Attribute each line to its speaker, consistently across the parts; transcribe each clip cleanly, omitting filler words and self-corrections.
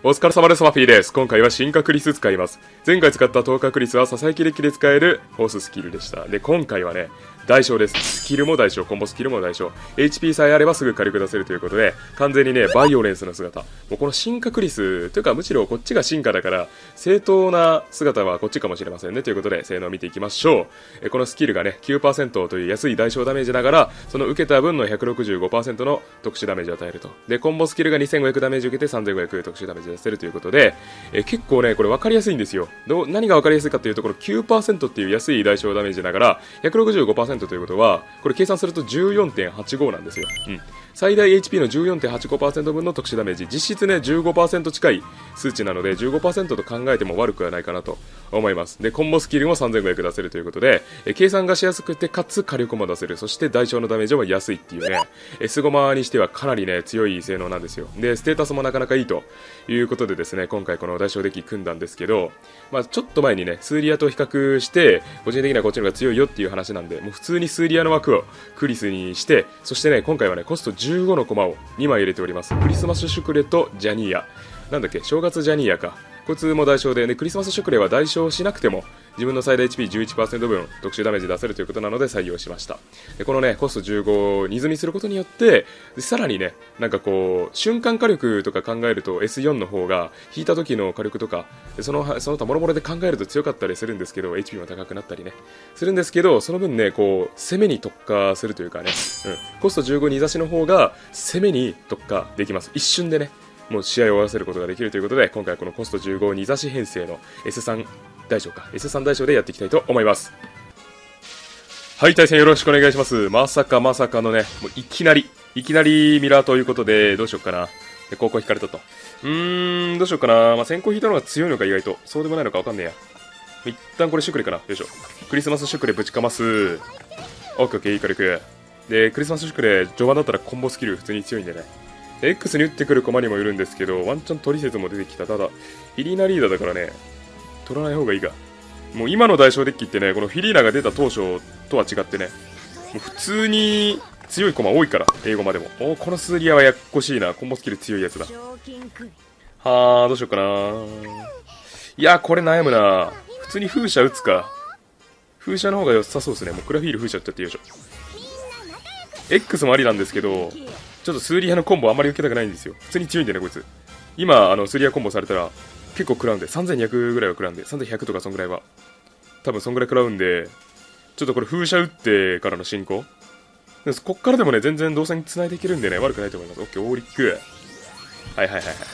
Speaker 1: お疲れ様です。マフィーです。今回は進化クリス使います。前回使った透過クリスはささやきデッキで使えるフォーススキルでした。で、今回はね、代償です。スキルも代償、コンボスキルも代償。HP さえあればすぐ火力出せるということで、完全にね、バイオレンスの姿。もうこの進化クリス、というかむしろこっちが進化だから、正当な姿はこっちかもしれませんね。ということで、性能を見ていきましょう。このスキルがね、9% という安い代償ダメージながら、その受けた分の 165% の特殊ダメージを与えると。で、コンボスキルが2500ダメージ受けて3500特殊ダメージ出せるということで、結構ね、これ分かりやすいんですよ。何が分かりやすいかというと、ころ 9% っていう安い代償ダメージながら、165% ということは、これ計算すると 14.85 なんですよ。最大 HP の 14.85% 分の特殊ダメージ、実質ね 15% 近い数値なので 15% と考えても悪くはないかなと思います。で、コンボスキルも3500出せるということで、計算がしやすくてかつ火力も出せる、そして代償のダメージも安いっていうね、スゴマにしてはかなりね強い性能なんですよ。で、ステータスもなかなかいいということでですね、今回この代償デッキ組んだんですけど、ちょっと前にねスーリアと比較して個人的にはこっちの方が強いよっていう話なんで、もう普通にスーリアの枠をクリスにして、そしてね今回はねコスト15のコマを2枚入れております。クリスマスシュクレとジャニーヤ、なんだっけ、正月ジャニーヤか、こいつも代償で、ね、クリスマスシュクレは代償しなくても自分の最大 HP11% 分特殊ダメージ出せるということなので採用しました。で、このねコスト15を2積みすることによって、さらにねなんかこう瞬間火力とか考えると S4 の方が引いた時の火力とかその他もろもろで考えると強かったりするんですけど、 HP も高くなったりねするんですけど、その分ねこう攻めに特化するというかね、コスト15に差しの方が攻めに特化できます。一瞬でねもう試合を終わらせることができるということで、今回このコスト15に差し編成の S3 大将か S3 大将でやっていきたいと思います。はい、対戦よろしくお願いします。まさかのね、もういきなりミラーということで、どうしようかな。で、高校引かれたと。どうしようかな。先行引いたのが強いのか意外と。そうでもないのかわかんねえや。一旦これシュクレかな。よいしょ。クリスマスシュクレぶちかます。オッケーオッケー、いい火力。で、クリスマスシュクレ、序盤だったらコンボスキル普通に強いんでね。X に打ってくる駒にもよるんですけど、ワンチャン取説も出てきた。ただ、フィリーナリーダーだからね、取らない方がいいが。もう今の代償デッキってね、このフィリーナが出た当初とは違ってね、もう普通に強い駒多いから、英語までも。このスーリアはやっこしいな。コンボスキル強いやつだ。どうしようかな。いや、これ悩むな。普通に風車打つか。風車の方が良さそうですね。もうクラフィール風車打っちゃってよいしょ。X もありなんですけど、ちょっとスーリアのコンボあんまり受けたくないんですよ。普通に強いんだよね、こいつ。今、スーリアコンボされたら、結構食らうんで、3200ぐらいは食らうんで、3100とかそんぐらいは。多分そんぐらい食らうんで、ちょっとこれ風車打ってからの進行。こっからでもね、全然動作に繋いでいけるんでね、悪くないと思います。オッケー、オーリック。はい。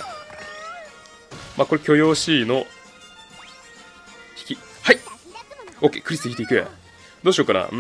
Speaker 1: これ許容 C の、引き。はい！オッケー、クリス引いていく。どうしようかな。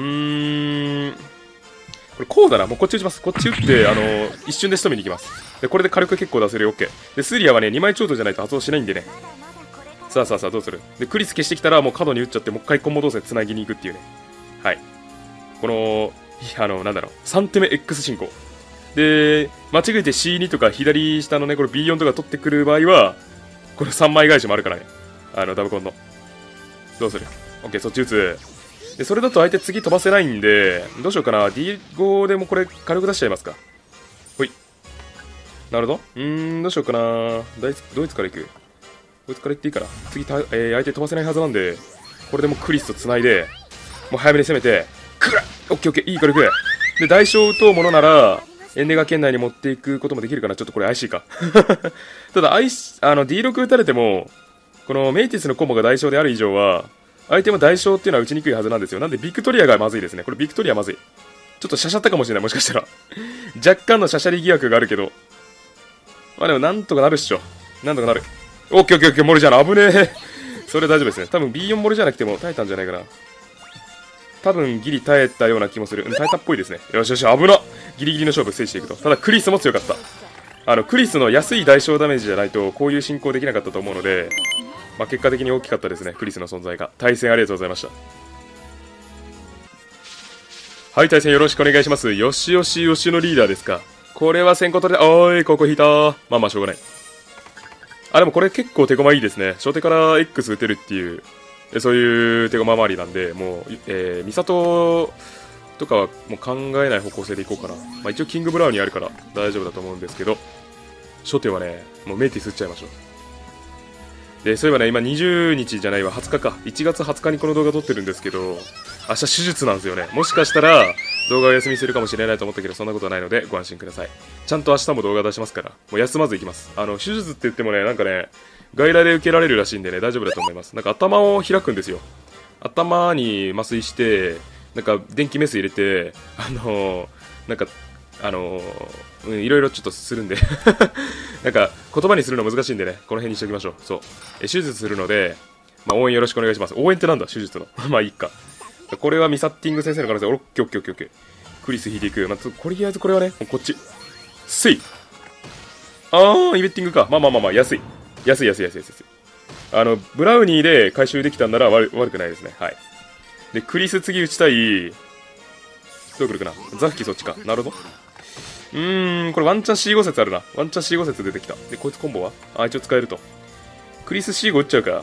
Speaker 1: これこうだな、もうこっち打ちます。こっち打って、一瞬で仕留めに行きます。で、これで火力結構出せるよ、OK。で、スーリアはね、2枚超等じゃないと発動しないんでね。さあ、どうする？で、クリス消してきたら、もう角に打っちゃって、もう一回コンボ動作で繋ぎに行くっていうね。はい。この、3手目 X 進行。で、間違えて C2 とか左下のね、これ B4 とか取ってくる場合は、これ3枚返しもあるからね。ダブコンの。どうする？ OK、そっち打つ。で、それだと相手次飛ばせないんで、どうしようかな。D5 でもこれ火力出しちゃいますか。ほい。なるほど。どうしようかな。ドイツから行く。ドイツから行っていいかな。次、相手飛ばせないはずなんで、これでもクリスと繋いで、もう早めに攻めて、クラッ！オッケーオッケー、いい火力。で、代償打とうものなら、エンネガ圏内に持っていくこともできるかな。ちょっとこれ IC か。ただ、D6 打たれても、このメイティスのコンボが代償である以上は、相手も代償っていうのは打ちにくいはずなんですよ。なんでビクトリアがまずいですね。これビクトリアまずい。ちょっとシャシャったかもしれない。もしかしたら。若干のシャシャリ疑惑があるけど。でもなんとかなるっしょ。なんとかなる。オッケーオッケーオッケー、モルジャーナ。危ねえ。それ大丈夫ですね。多分 B4 モルジャーナ来ても耐えたんじゃないかな。多分ギリ耐えたような気もする。耐えたっぽいですね。よし、危な。ギリギリの勝負制していくと。ただクリスも強かった。クリスの安い代償ダメージじゃないとこういう進行できなかったと思うので、結果的に大きかったですね、クリスの存在が。対戦ありがとうございました。はい、対戦よろしくお願いします。よしのリーダーですか。これは先行取れた。ここ引いた。まあしょうがない。でもこれ結構手駒いいですね。初手から X 打てるっていう、そういう手駒周りなんで、もう、ミサトとかはもう考えない方向性でいこうかな。一応キングブラウンにあるから大丈夫だと思うんですけど、初手はね、もうメイティス打っちゃいましょう。 で、そういえばね、今20日じゃないわ、20日か。1月20日にこの動画撮ってるんですけど、明日手術なんですよね。もしかしたら、動画を休みするかもしれないと思ったけど、そんなことはないので、ご安心ください。ちゃんと明日も動画出しますから、もう休まず行きます。手術って言ってもね、なんかね、外来で受けられるらしいんでね、大丈夫だと思います。なんか頭を開くんですよ。頭に麻酔して、なんか電気メス入れて、なんか、いろいろちょっとするんでなんか言葉にするの難しいんでね、この辺にしておきましょう。そう。手術するので、まあ、応援よろしくお願いします。応援ってなんだ手術の。まあいいか。これはミサッティング先生の可能性、オッケーオッケーオッケーオッケー。クリス引いていく。まあ、とりあえずこれはね、こっち。スイイベッティングか。まあ、安い。安い。ブラウニーで回収できたんなら悪くないですね。はい。で、クリス次打ちたい。どう来るかな。ザフキそっちか。なるほど。これワンチャン C5 説あるな。ワンチャン C5 説出てきた。で、こいつコンボは一応使えると。クリス C5 打っちゃうか。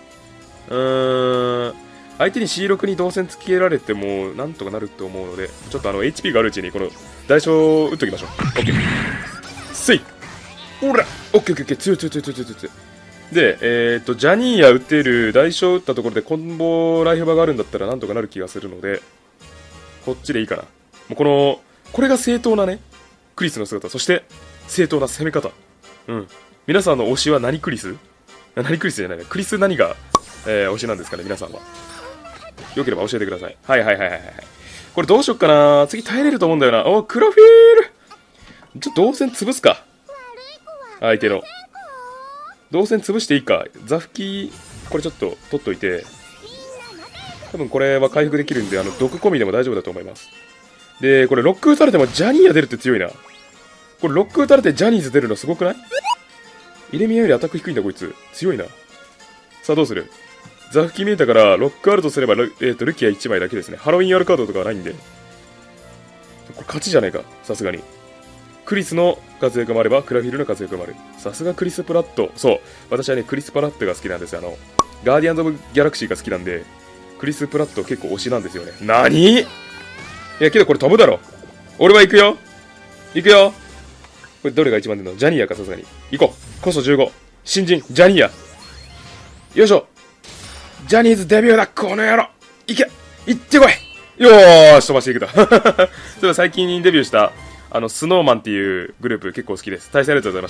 Speaker 1: 相手に C6 に動線つけられても、なんとかなると思うので、ちょっとHP があるうちに、この、代償を打っときましょう。OK。せいおら !OK。強い。で、ジャニーヤ打てる、代償打ったところでコンボライフバーがあるんだったらなんとかなる気がするので、こっちでいいかな。もうこれが正当なね、クリスの姿、そして正当な攻め方。皆さんの推しは何クリスじゃないね。クリス何が、推しなんですかね、皆さんは。よければ教えてください。はい。これどうしよっかな。次耐えれると思うんだよな。クラフィールちょっと動線潰すか。相手の。動線潰していいか。ザフキこれちょっと取っといて。多分これは回復できるんで、毒込みでも大丈夫だと思います。で、これロック打たれてもジャニーヤ出るって強いな。これロック打たれてジャニーズ出るのすごくない？イレミアよりアタック低いんだこいつ。強いな。さあどうする？ザフキ見えたからロックあるとすればルキア1枚だけですね。ハロウィンあるカードとかはないんで。これ勝ちじゃないか。さすがに。クリスの活躍もあればクラフィルの活躍もある。さすがクリス・プラット。そう。私はね、クリス・プラットが好きなんですよ。ガーディアンズ・オブ・ギャラクシーが好きなんで、クリス・プラット結構推しなんですよね。いや、けどこれ飛ぶだろ。俺は行くよ。これどれが一番出るの？ジャニーヤか、さすがに。行こう。コスト15。新人、ジャニーヤ。よいしょ。ジャニーズデビューだ、この野郎。行ってこい。よーし、飛ばしていくだ。それは最近デビューした、スノーマンっていうグループ結構好きです。対戦ありがとうございました。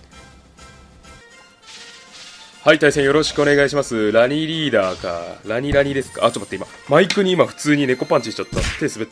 Speaker 1: はい、対戦よろしくお願いします。ラニリーダーか。ラニですか。ちょっと待って、マイクに普通に猫パンチしちゃった。手滑った。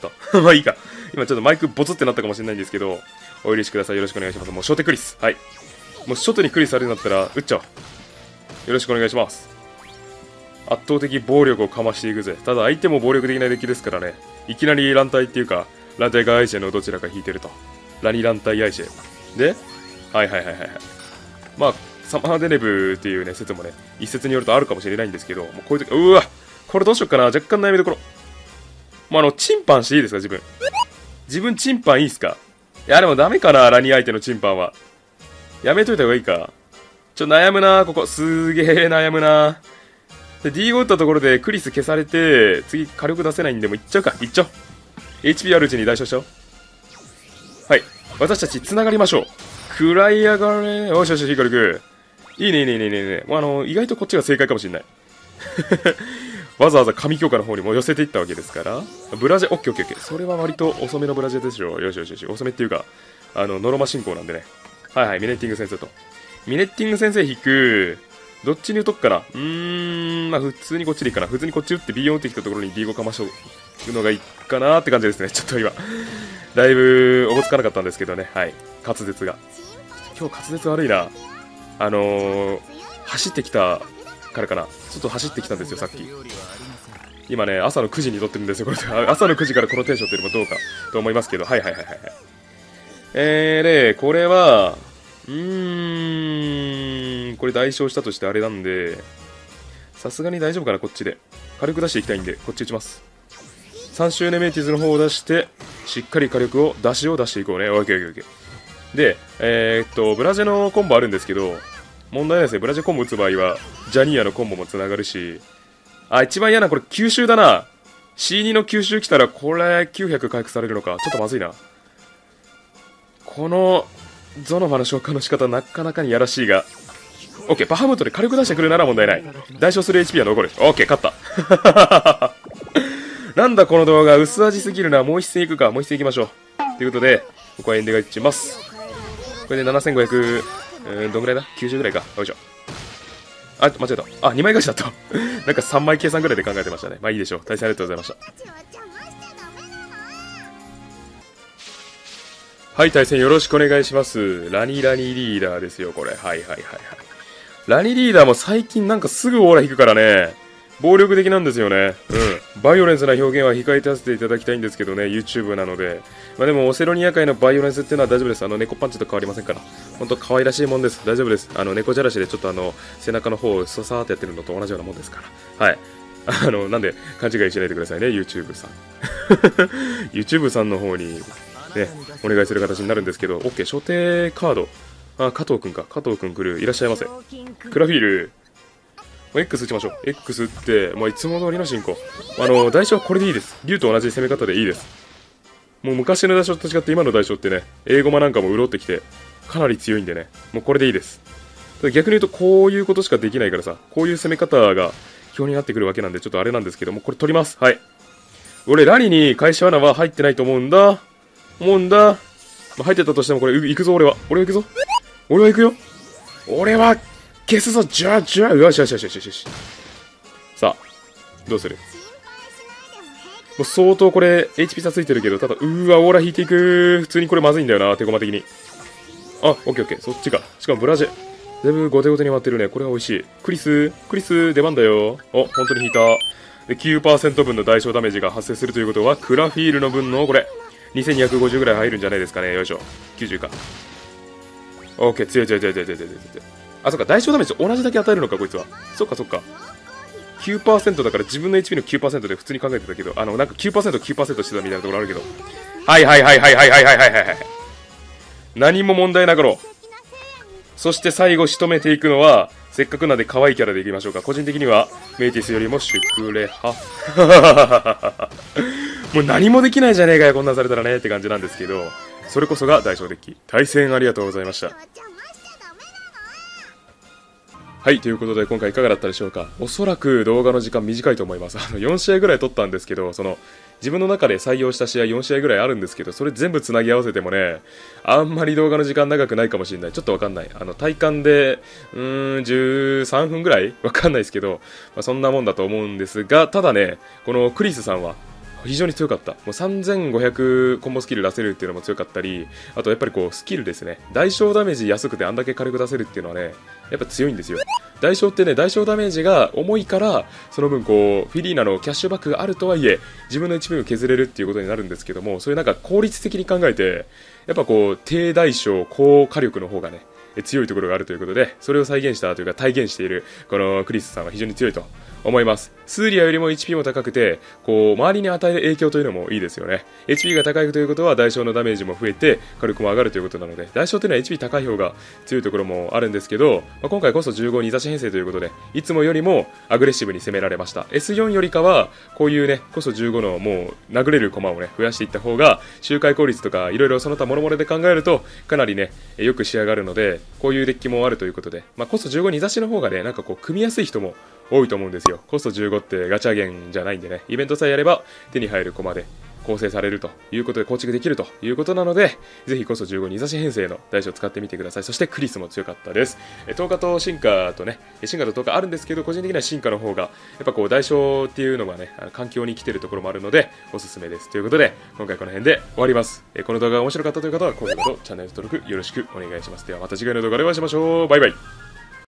Speaker 1: まあいいか。今ちょっとマイクボツってなったかもしれないんですけど、お許しください。よろしくお願いします。もう初手クリス。はい。もう初手にクリスあるんだったら、打っちゃおう。よろしくお願いします。圧倒的暴力をかましていくぜ。ただ相手も暴力的なデッキですからね。いきなり乱体っていうか、乱体がアイシェのどちらか引いてると。ラニ乱体アイシェ。で、はい。まあ、サマーデネブっていうね、説もね、一説によるとあるかもしれないんですけど、もうこういう時、これどうしよっかな。若干悩みどころ。もうチンパンしていいですか、自分。自分チンパンいいっすか？いや、でもダメかな、ラニ相手のチンパンは。やめといた方がいいか。悩むな、ここ。すげえ悩むな。で、D5 打ったところでクリス消されて、次火力出せないんで、もういっちゃうか。いっちゃおう。HP あるうちに代償しちゃおう。はい。私たち繋がりましょう。食らいやがれ。よし、ヒカルくん。いいね。意外とこっちが正解かもしれない。わざわざ神強化の方にも寄せていったわけですから。ブラジェ、オッケー。それは割と遅めのブラジェでしょう。よし。遅めっていうか、ノロマ進行なんでね。はい、ミネッティング先生と。ミネッティング先生引く。どっちに打とっかな。普通にこっちでいいかな。普通にこっち打って B4 打ってきたところに D5 かましょうのがいいかなって感じですね。ちょっと今、だいぶおぼつかなかったんですけどね。はい。滑舌が。今日滑舌悪いな。走ってきたからかな。ちょっと走ってきたんですよ、さっき。今ね、朝の9時に撮ってるんですよ、これ。朝の9時からこのテンションっていうのもどうかと思いますけど。はい。で、これは、これ代償したとしてあれなんで、さすがに大丈夫かな、こっちで。火力出していきたいんで、こっち打ちます。3周ネメイティズの方を出して、しっかり火力を出していこうね。オッケー。で、ブラジェのコンボあるんですけど、問題ないですね。ブラジェコンボ打つ場合は、ジャニーヤのコンボも繋がるし、一番嫌な、これ吸収だな。C2 の吸収来たら、これ900回復されるのか。ちょっとまずいな。この、ゾノファの消化の仕方なかなかにやらしいが、 オッケー、バハムートで火力出してくるなら問題ない。代償する HP は残る。オッケー、勝った。なんだこの動画、薄味すぎるな。もう一戦いくか。もう一戦いきましょう。ということで、ここはエンデがいっちます。これで7500、どんぐらいだ ?90 ぐらいか。よいしょ。あ、間違えた。あ、2枚返しだった。なんか3枚計算ぐらいで考えてましたね。まあいいでしょう。対戦ありがとうございました。はい、対戦よろしくお願いします。ラニリーダーですよ、これ。はいはいはいはい。ラニリーダーも最近なんかすぐオーラ引くからね、暴力的なんですよね。うん。バイオレンスな表現は控えさせていただきたいんですけどね、YouTube なので。まあでも、オセロニア界のバイオレンスっていうのは大丈夫です。猫パンチと変わりませんから。ほんと可愛らしいもんです。大丈夫です。猫じゃらしでちょっと背中の方をさーってやってるのと同じようなもんですから。はい。なんで、勘違いしないでくださいね、YouTube さん。YouTube さんの方に、ね、お願いする形になるんですけど、OK、所定カード。あ、加藤くんか。加藤くん来る。いらっしゃいませ。クラフィール。X 打ちましょう。X 打って、いつも通りの進行。代償はこれでいいです。竜と同じ攻め方でいいです。もう昔の代償と違って今の代償ってね、英語マなんかも潤ってきて、かなり強いんでね、もうこれでいいです。逆に言うと、こういうことしかできないからさ、こういう攻め方が表になってくるわけなんで、ちょっとあれなんですけども、これ取ります。はい。俺、ラニに返し穴は入ってないと思うんだ。入ってたとしてもこれ、行くぞ、俺は。俺は行くぞ。俺は行くよ。俺は、消すぞ、じゃあ、よしよしよしよしよし。さあ、どうする？もう相当これ、HP 差ついてるけど、ただ、オーラ引いていく。普通にこれまずいんだよな、手駒的に。あ、オッケーオッケー、そっちか。しかもブラジェ。全部後手後手に回ってるね。これは美味しい。クリス、出番だよ。お、本当に引いた。で、9% 分の代償ダメージが発生するということは、クラフィールの分の、これ、2250ぐらい入るんじゃないですかね。よいしょ。90か。オッケー、強い。あ、そっか、代償ダメージ同じだけ与えるのか、こいつは。そっか。9% だから自分の HP の 9% で普通に考えてたけど、なんか 9% してたみたいなところあるけど。はい。何も問題なかろう。そして最後仕留めていくのは、せっかくなんで可愛いキャラでいきましょうか。個人的には、メイティスよりもシュクレハ。もう何もできないじゃねえかよ、こんなんされたらねって感じなんですけど、それこそが代償デッキ。対戦ありがとうございました。はい、ということで今回いかがだったでしょうか。おそらく動画の時間短いと思います。4試合ぐらい撮ったんですけど、自分の中で採用した試合4試合ぐらいあるんですけど、それ全部つなぎ合わせてもね、あんまり動画の時間長くないかもしれない。ちょっとわかんない。体感で、13分ぐらいわかんないですけど、そんなもんだと思うんですが、ただね、このクリスさんは、非常に強かった。もう3500コンボスキル出せるっていうのも強かったり、あとやっぱりスキルですね。代償ダメージ安くてあんだけ軽く出せるっていうのはね、やっぱ強いんですよ。代償ってね、代償ダメージが重いから、その分フィリーナのキャッシュバックがあるとはいえ、自分の一部を削れるっていうことになるんですけども、そういうなんか効率的に考えて、やっぱ低代償、高火力の方がね、強いところがあるということで、それを再現したというか体現しているこのクリスさんは非常に強いと思います。スーリアよりも HP も高くて、周りに与える影響というのもいいですよね。HP が高いということは代償のダメージも増えて火力も上がるということなので、代償というのは HP 高い方が強いところもあるんですけど、今回こそ15 2差し編成ということで、いつもよりもアグレッシブに攻められました。S4 よりかはこういうね、こそ15のもう殴れる駒をね増やしていった方が周回効率とかいろいろその他諸々で考えるとかなりねよく仕上がるので、こういうデッキもあるということで、コスト15 2差しの方がねなんか組みやすい人も多いと思うんですよ。コスト15ってガチャゲンじゃないんでね、イベントさえやれば手に入る駒で構成されるということで構築できるということなので、ぜひコスト15 2差し編成の代償を使ってみてください。そしてクリスも強かったです。10日と進化とね、進化と10日あるんですけど、個人的には進化の方がやっぱ代償っていうのがね環境に来てるところもあるのでおすすめです。ということで今回この辺で終わります。この動画が面白かったという方は高評価とチャンネル登録よろしくお願いします。ではまた次回の動画でお会いしましょう。バイバイ。